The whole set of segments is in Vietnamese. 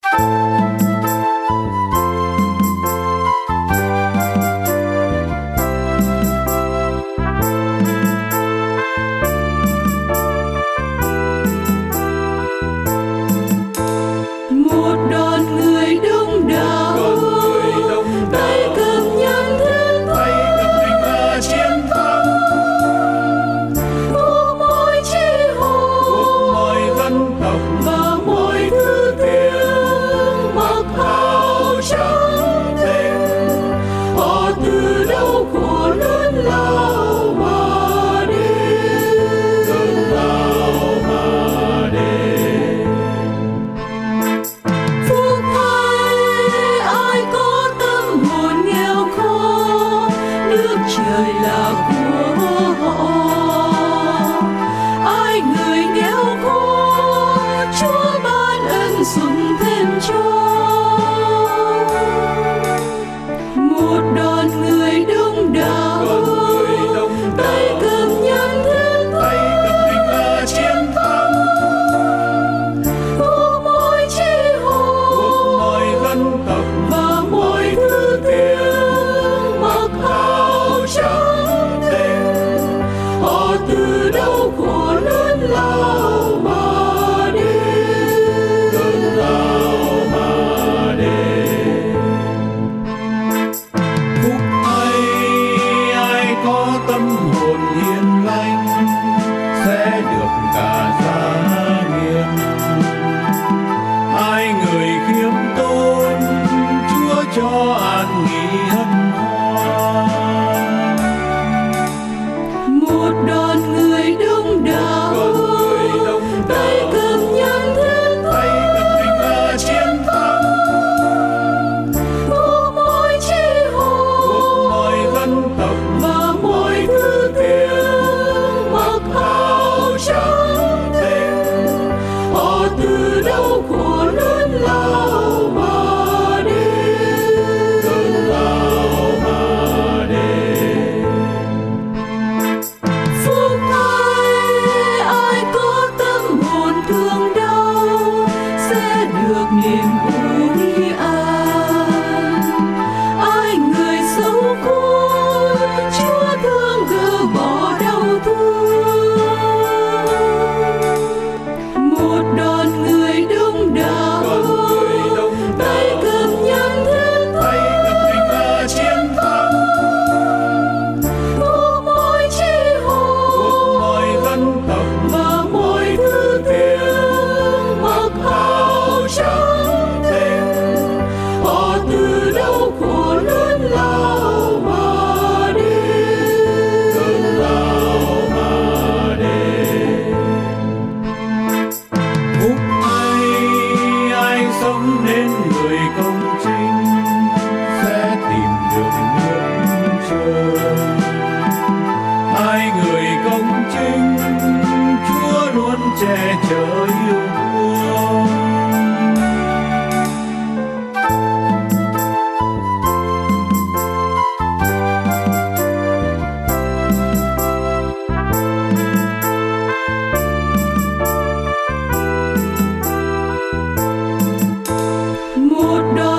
một đời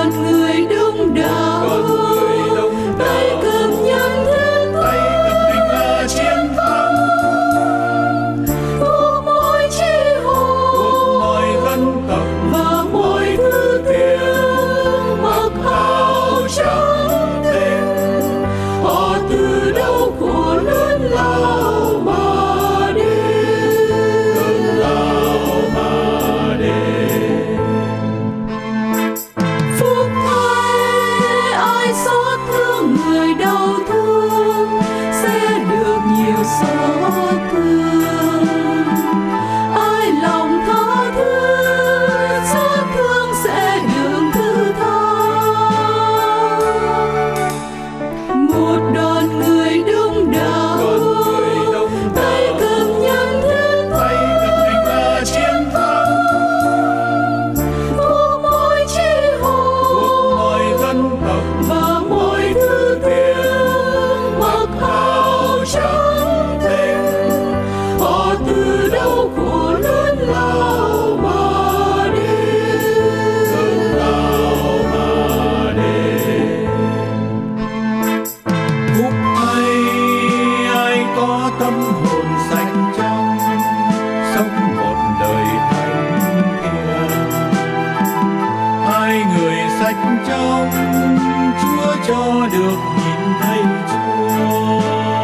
sạch trong, Chúa cho được nhìn thấy Chúa.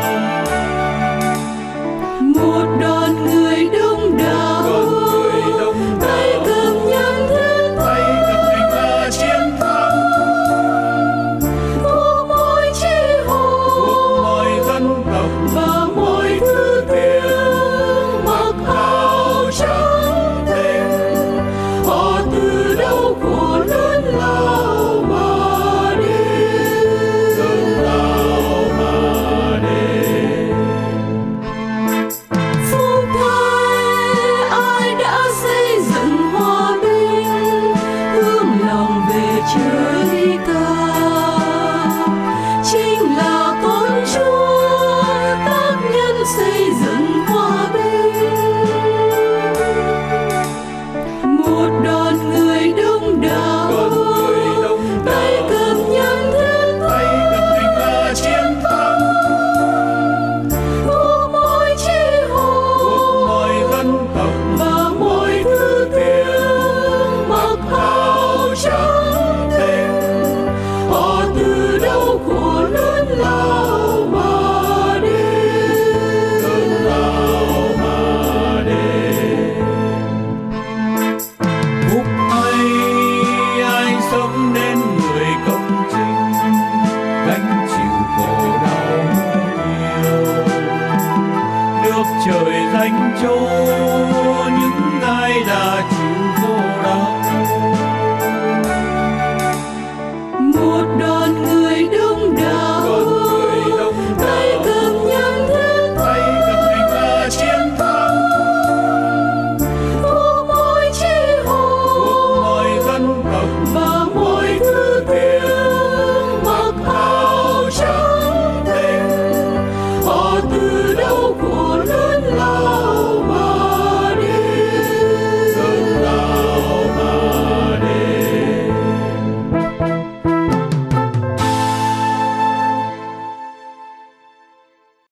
Một đoàn người đông đảo, tay cầm nhang thiết tay cầm hành ca chiến thắng, thuộc mọi chi hồ, thuộc mọi dân tộc và mọi thứ tiếng mặc áo trắng tinh. Họ từ đâu của lớn lao mà đến, lớn lao mà đến. phúc thay ai đã xây dựng hòa bình, hướng lòng về trời cao. Chính là con Chúa tác nhân xây dựng hòa bình. Một đoàn người đông đảo, tay cầm nhang thiết Tay cầm hành ca chiến thắng, thuộc mọi chi hồ, thuộc mọi dân tộc và mọi thứ tiếng mặc áo trắng tinh. Họ từ đâu của lớn lao mà đến, lớn lao mà đến. Phúc thay ai sống nên người công chính, gánh chịu khổ đau nhiều, được trời dành cho